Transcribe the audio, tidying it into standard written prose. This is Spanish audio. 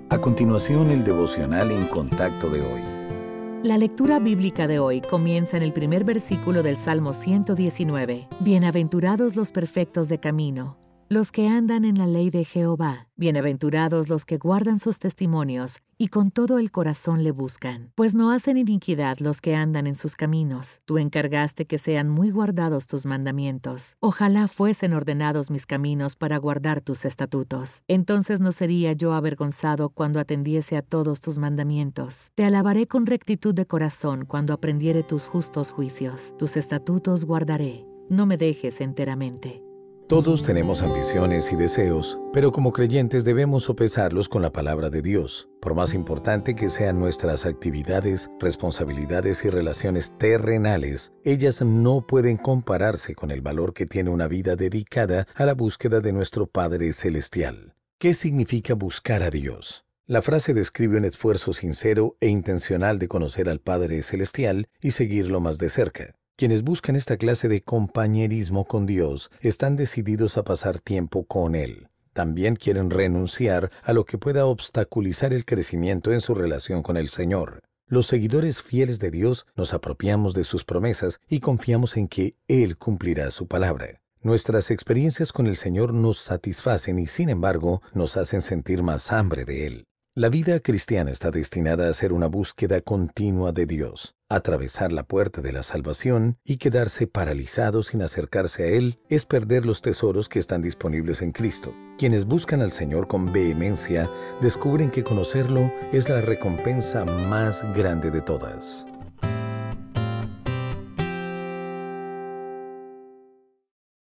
A continuación, el devocional en contacto de hoy. La lectura bíblica de hoy comienza en el primer versículo del Salmo 119. Bienaventurados los perfectos de camino, los que andan en la ley de Jehová. Bienaventurados los que guardan sus testimonios y con todo el corazón le buscan. Pues no hacen iniquidad los que andan en sus caminos. Tú encargaste que sean muy guardados tus mandamientos. Ojalá fuesen ordenados mis caminos para guardar tus estatutos. Entonces no sería yo avergonzado cuando atendiese a todos tus mandamientos. Te alabaré con rectitud de corazón cuando aprendiere tus justos juicios. Tus estatutos guardaré. No me dejes enteramente. Todos tenemos ambiciones y deseos, pero como creyentes debemos sopesarlos con la palabra de Dios. Por más importante que sean nuestras actividades, responsabilidades y relaciones terrenales, ellas no pueden compararse con el valor que tiene una vida dedicada a la búsqueda de nuestro Padre Celestial. ¿Qué significa buscar a Dios? La frase describe un esfuerzo sincero e intencional de conocer al Padre Celestial y seguirlo más de cerca. Quienes buscan esta clase de compañerismo con Dios están decididos a pasar tiempo con Él. También quieren renunciar a lo que pueda obstaculizar el crecimiento en su relación con el Señor. Los seguidores fieles de Dios nos apropiamos de sus promesas y confiamos en que Él cumplirá su palabra. Nuestras experiencias con el Señor nos satisfacen y, sin embargo, nos hacen sentir más hambre de Él. La vida cristiana está destinada a ser una búsqueda continua de Dios. Atravesar la puerta de la salvación y quedarse paralizado sin acercarse a Él es perder los tesoros que están disponibles en Cristo. Quienes buscan al Señor con vehemencia descubren que conocerlo es la recompensa más grande de todas.